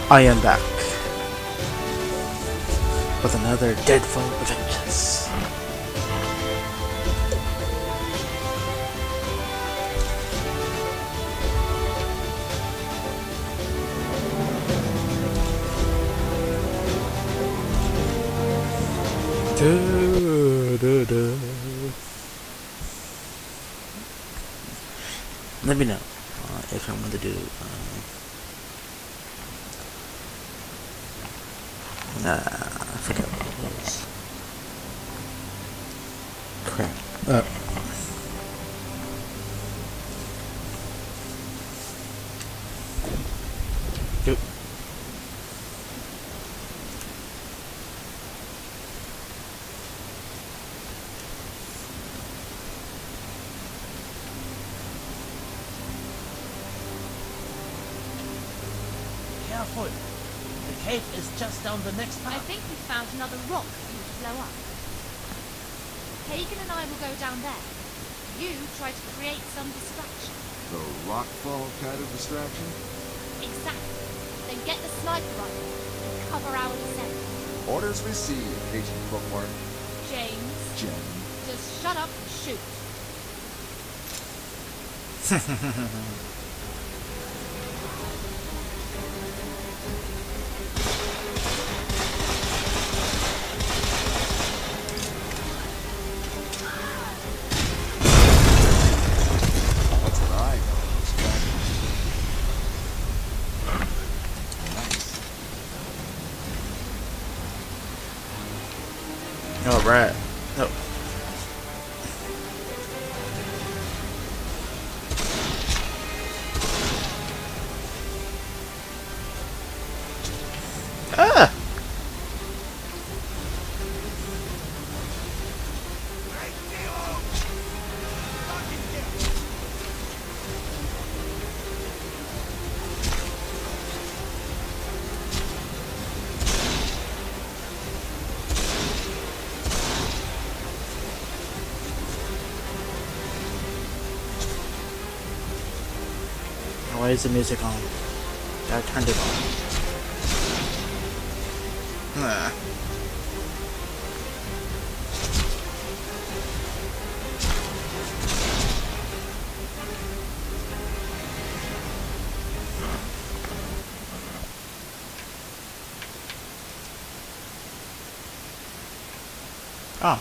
I am back with another Deadfall Vengeance. Let me know if I want to do. I forgot what it was. Crap. Yep. Careful! The cave is just down the next path. I think we found another rock for you to blow up. Hagen and I will go down there. You try to create some distraction. The rockfall kind of distraction? Exactly. Then get the sniper rifle and cover our descent. Orders received, Agent Bookmark. James, Jen. just shut up and shoot. That's what I call distraction. Nice. All right. Oh. Ah. Why is the music on? I turned it on. Ah. Oh.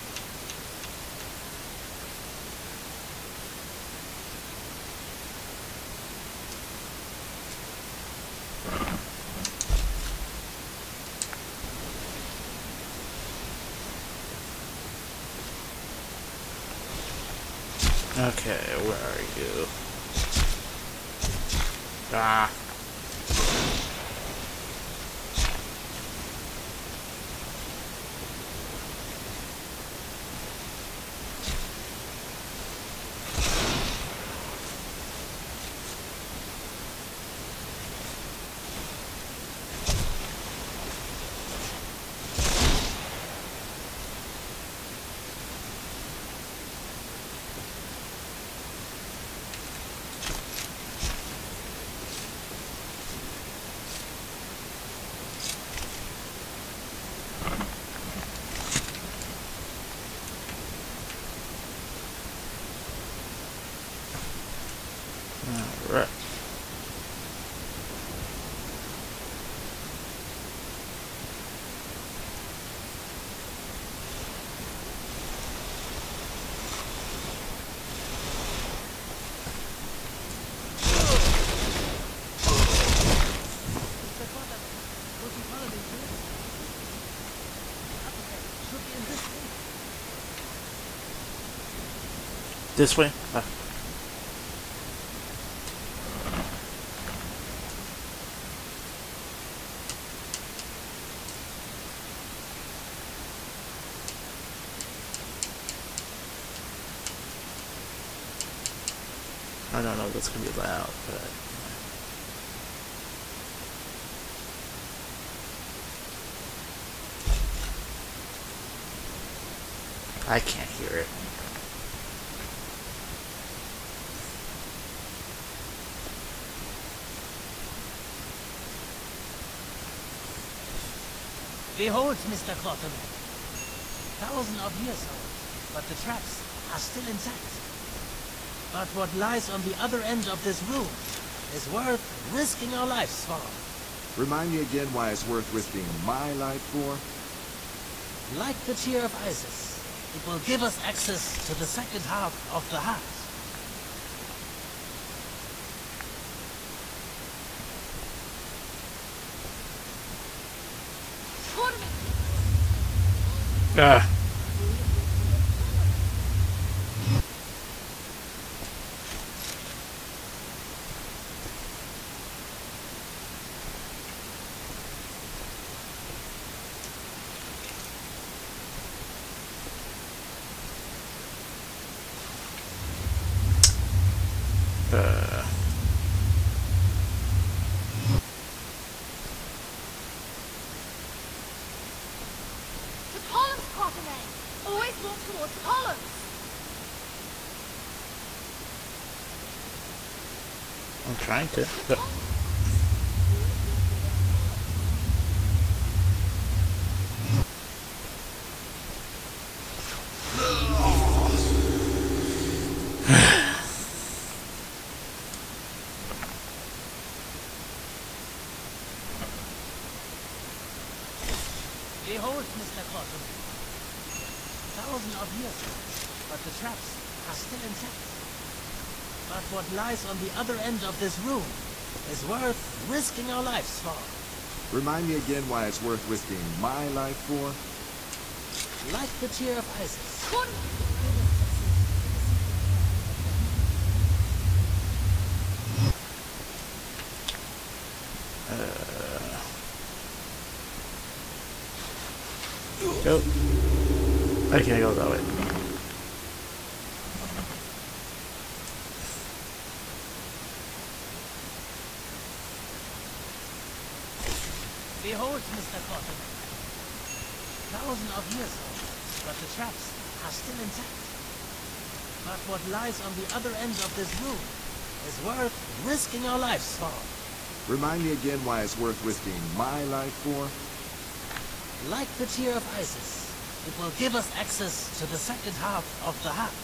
Okay, where are you? Ah. Alright. This way? Ah. I don't know if that's gonna be loud, but I can't hear it. Behold, Mr. Quartermain. Thousands of years old, but the traps are still intact. But what lies on the other end of this room is worth risking our lives for. Remind me again why it's worth risking my life for? Like the Tear of Isis, it will give us access to the second half of the heart. Ah. The columns, Quartermain! Always walk towards the columns! I'm trying to. But Behold, Mr. Quartermain. Thousands of years old, but the traps are still intact. But what lies on the other end of this room is worth risking our lives for. Remind me again why it's worth risking my life for? Like the Tear of Isis. go. I can't go that way. Behold, Mr. Quartermain. Thousands of years old, but the traps are still intact. But what lies on the other end of this room is worth risking our lives for. Remind me again why it's worth risking my life for? Like the Tear of Isis, it will give us access to the second half of the heart.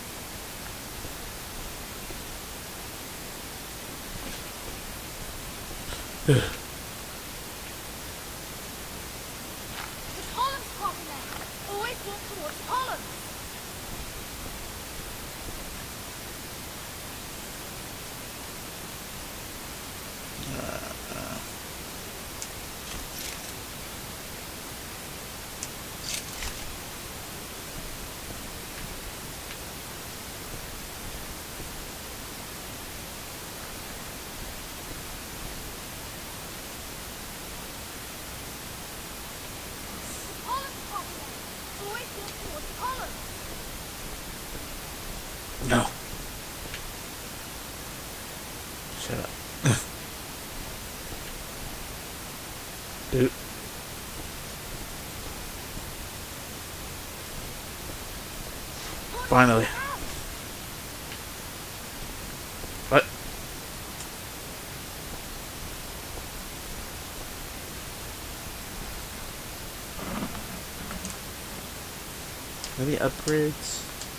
The columns, Quartermain! Always walk towards the columns! The columns, Quartermain! Always walk towards the columns! No. Shut up. Dude. Finally. What? Maybe upgrades?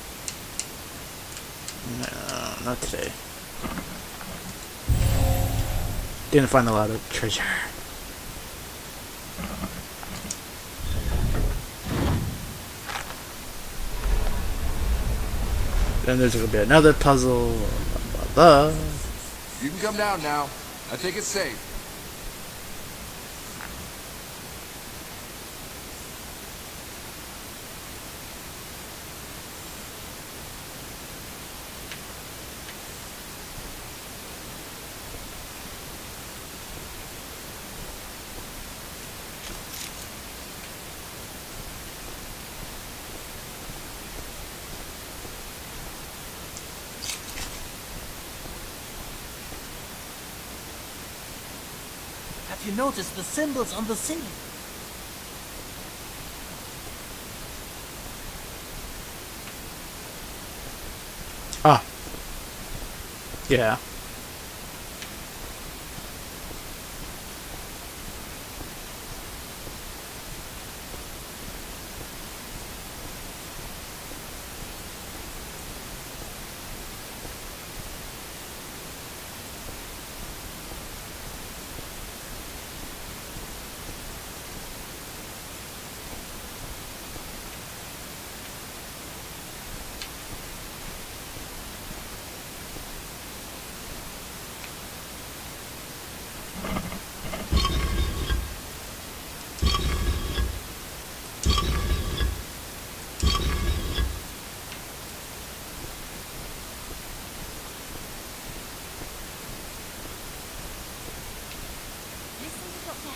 No, not today. Didn't find a lot of treasure. Then there's gonna be another puzzle. Blah, blah, blah. You can come down now. I think it's safe. Have you noticed the symbols on the ceiling? Ah. Yeah.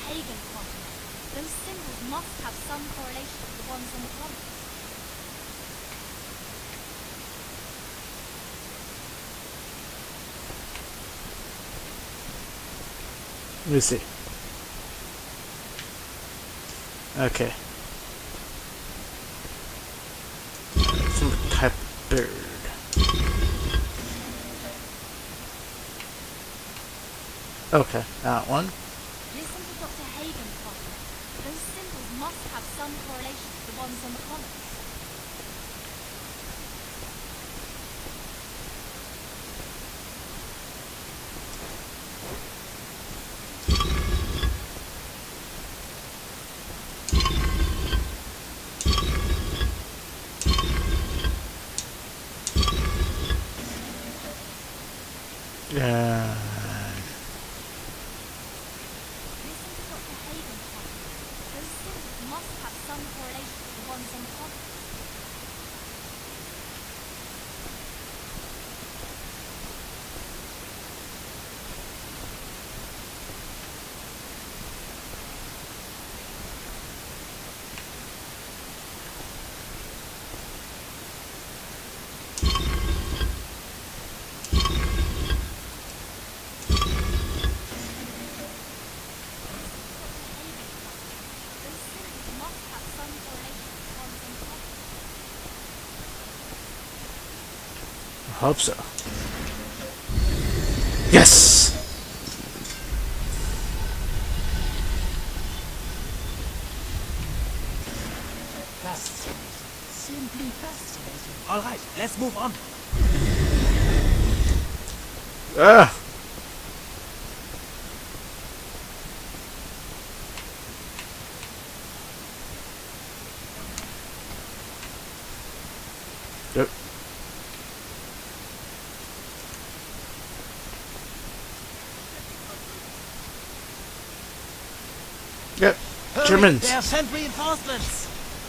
pagan quantum. Those symbols must have some correlation with the ones on the columns. Let me see. Okay. Some type of bird. Okay, that one. Listen to Dr. Hagen, Quantum. Those symbols must have some correlation with the ones on the columns. Yeah. Listen to Dr. Hagen, Quantum. Those symbols must have some correlation with the ones on the columns. I hope so. Yes! Fascinating. Simply fascinating. Alright, let's move on. Ah! Yep. Yep. Hurry, Germans. they have sent reinforcements.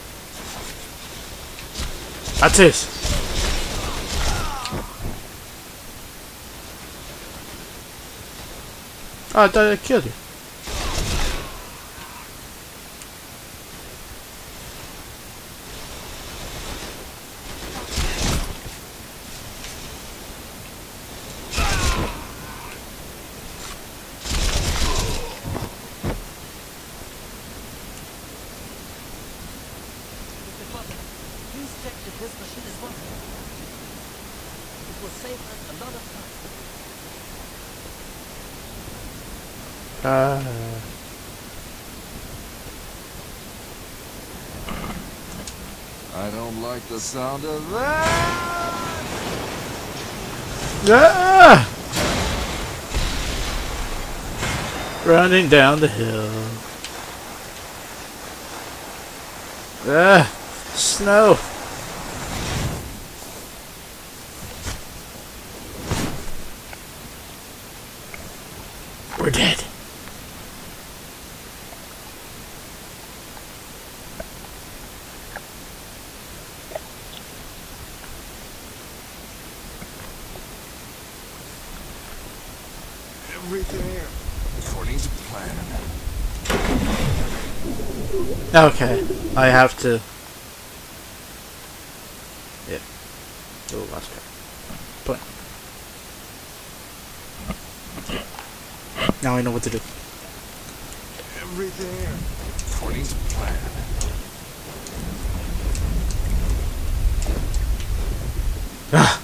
That's it. Oh, I thought I killed you. Please check if this machine is working. It will save us a lot of time. I don't like the sound of that! Ah! Running down the hill. Ah! Snow! We're dead. Everything according to plan. Okay, I have to. Yeah. Oh, last card. But now I know what to do. Everything according to plan. Ah!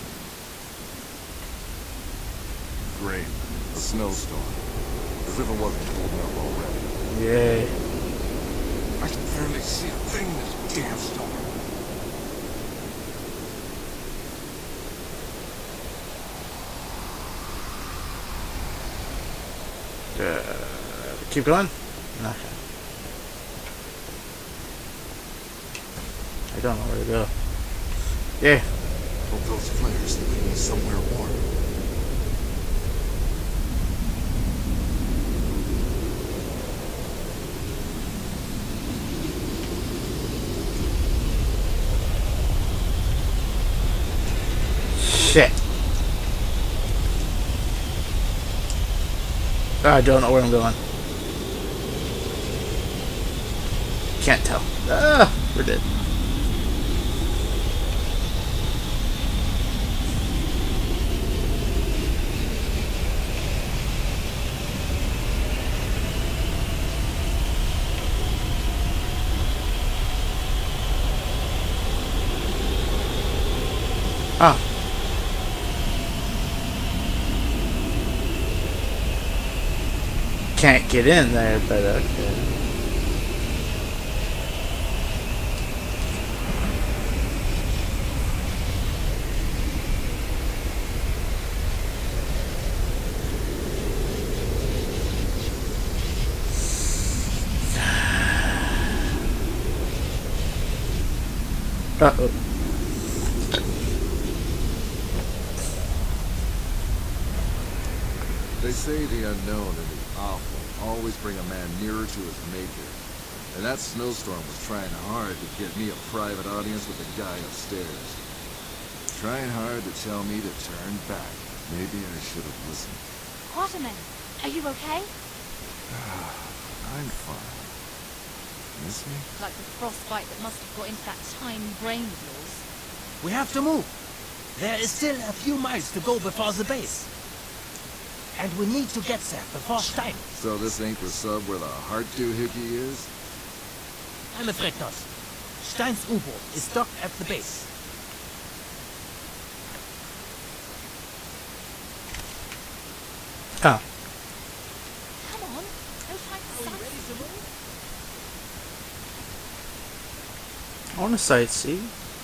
Great. A snowstorm. As if it wasn't cold enough already. Yay. I can barely see a thing in this damn storm. Keep going? Okay. I don't know where to go. Yeah. Hope those flares lead me somewhere warm. Shit. I don't know where I'm going. can't tell. Ah, we're dead. Ah. Can't get in there, but okay. Uh-oh. They say the unknown and the awful always bring a man nearer to his maker. And that snowstorm was trying hard to get me a private audience with the guy upstairs. Trying hard to tell me to turn back. Maybe I should have listened. Quatermain, are you okay? I'm fine. Miss me? Like the frostbite that must have got into that tiny brain of yours. We have to move. There is still a few miles to go before the base. And we need to get there before Stein. So this ain't the sub where the heart doohickey is? I'm afraid not. Stein's U-boat is docked at the base. Ah. Come on, no time to sightsee. I want to sightsee.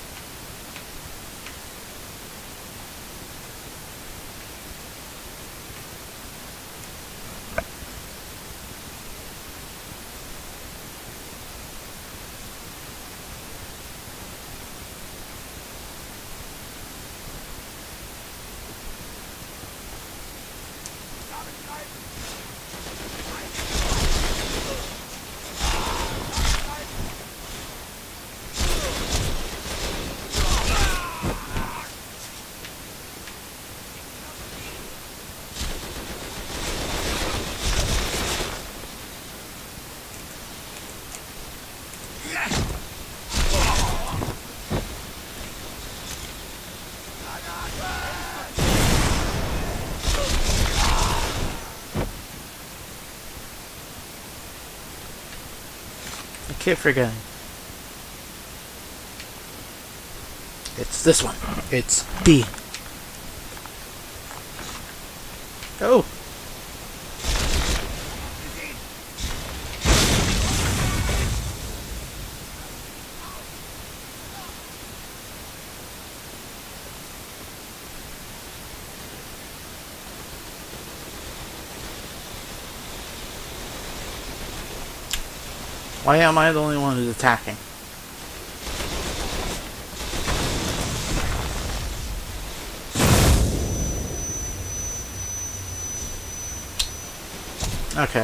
I keep forgetting. It's this one. It's B. Oh! Why am I the only one who's attacking? Okay.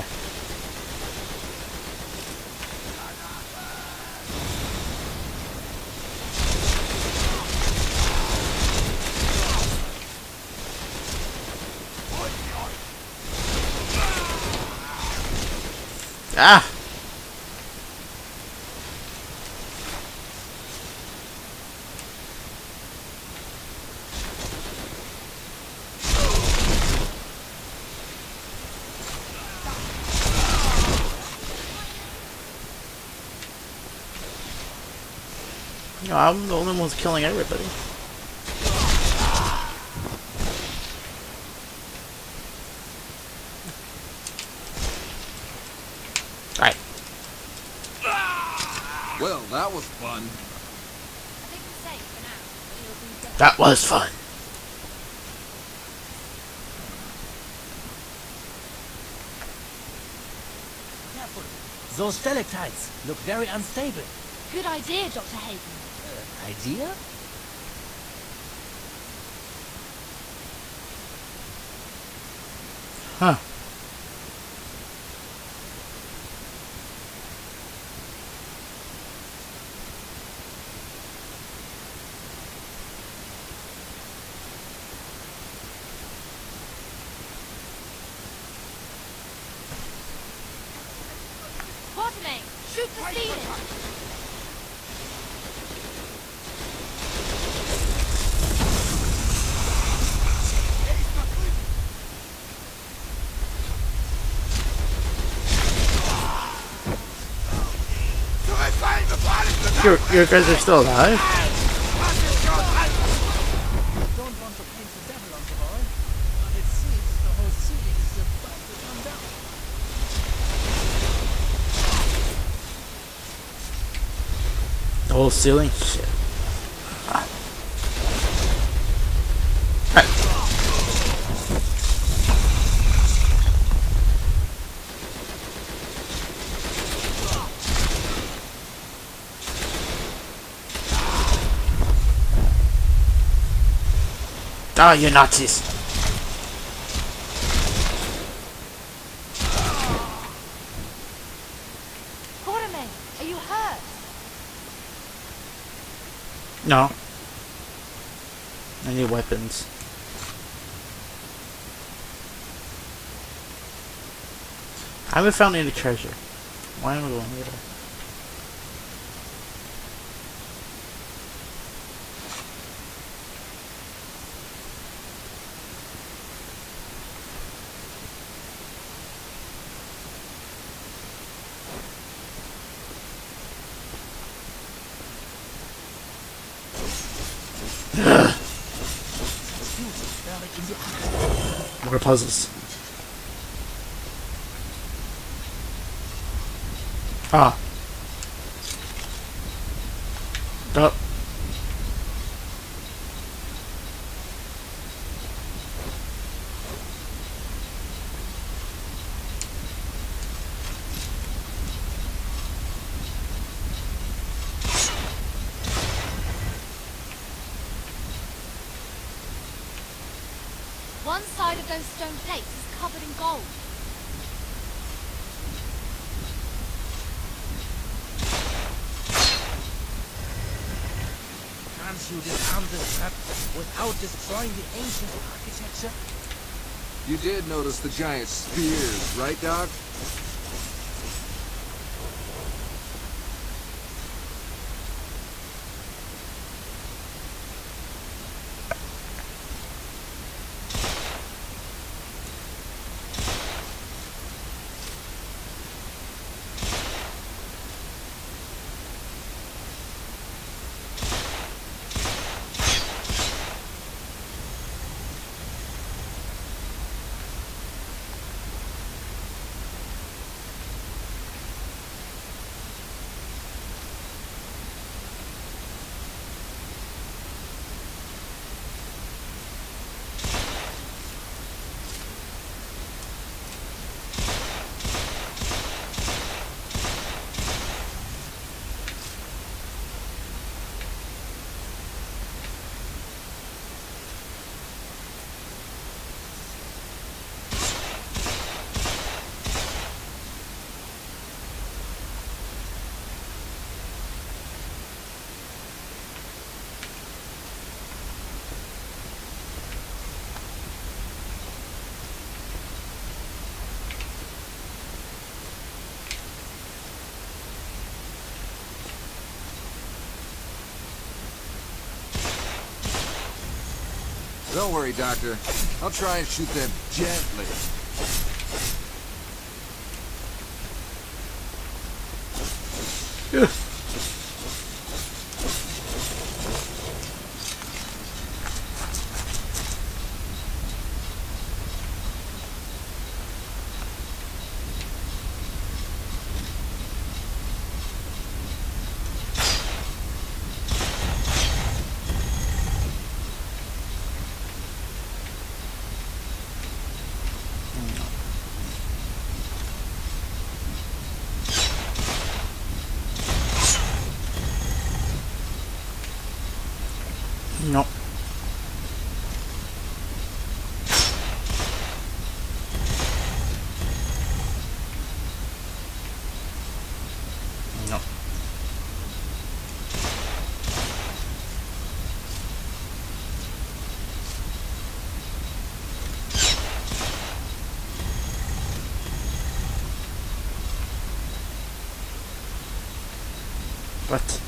Ah! No, I'm the only one who's killing everybody. Alright. Well, that was fun. I think we're safe for now, but you'll be dead. That was fun. Careful. Those stalactites look very unstable. Good idea, Dr. Hagen. Idea? Huh. Quatermain, shoot the ceiling! You guys are still alive? Don't want to paint the devil on the wall, but it seems the whole ceiling is about to come down. The whole ceiling? Shit. Ah, you Nazis! Quartermain, are you hurt? No. I need weapons. I haven't found any treasure. Why am I going there? More puzzles. Ah. Oh. One side of those stone plates is covered in gold. Can't you disarm this trap without destroying the ancient architecture? You did notice the giant spears, right, Doc? Don't worry, Doctor. I'll try and shoot them gently. What?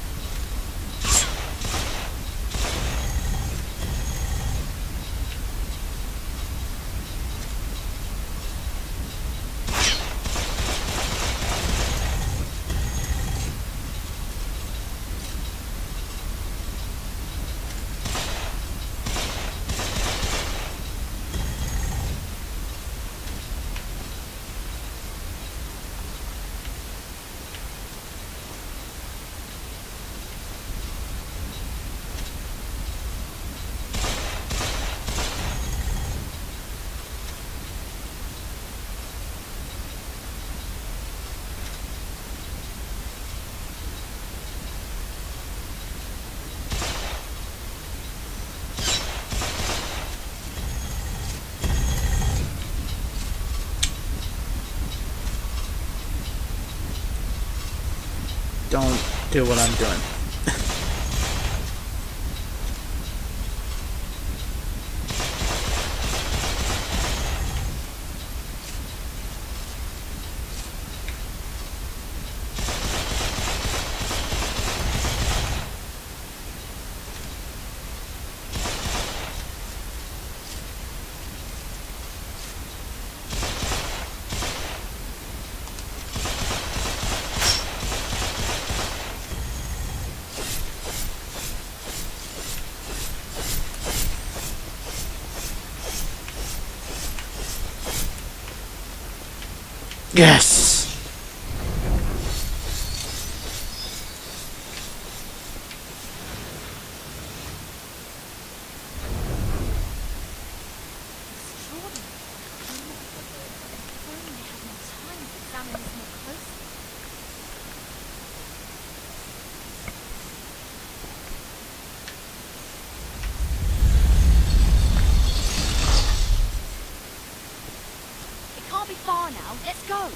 Don't do what I'm doing. Yes! Extraordinary. If only they had more time to examine this more closely. It can't be far now. Let's go.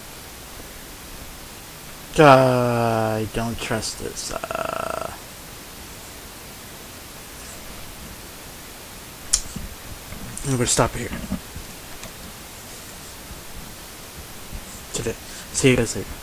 I don't trust this. I'm gonna stop here. Today. See you guys later.